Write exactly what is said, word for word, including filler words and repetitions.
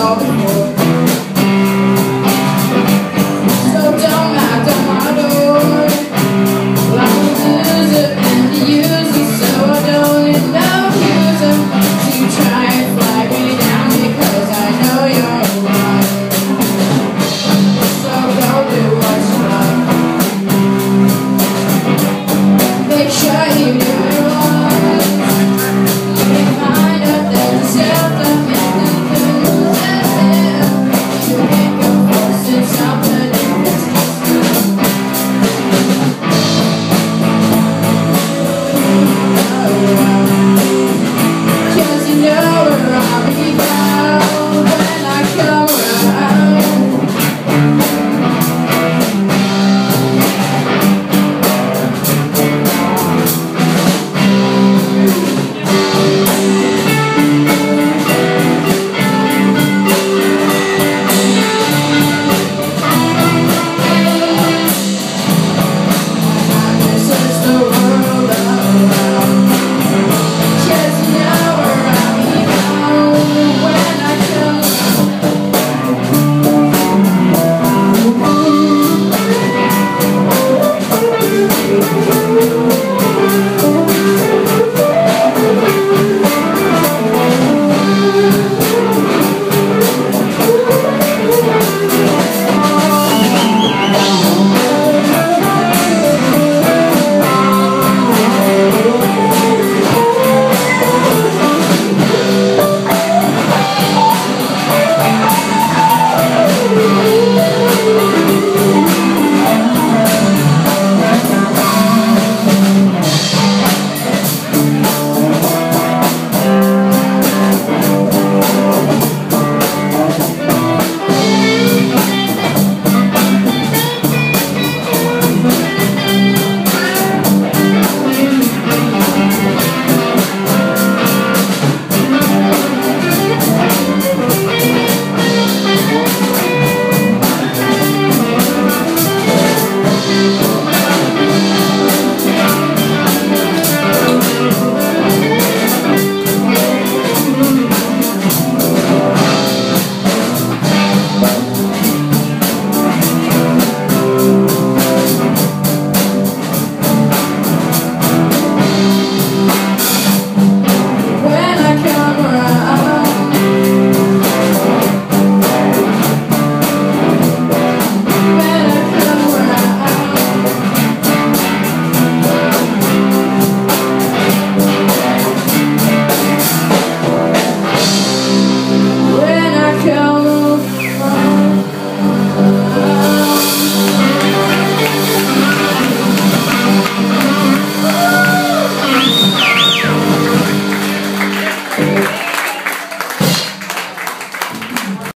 saw before. So don't knock on my door. Well, I'm a loser and a user, so I don't need no user to try and flag me down, because I know you're right. So go do what you like. Make sure you do it right. Remind of themselves that make them lose their head. You make a force in something in this system. Cause you know where I'll be found when I come around. Yeah.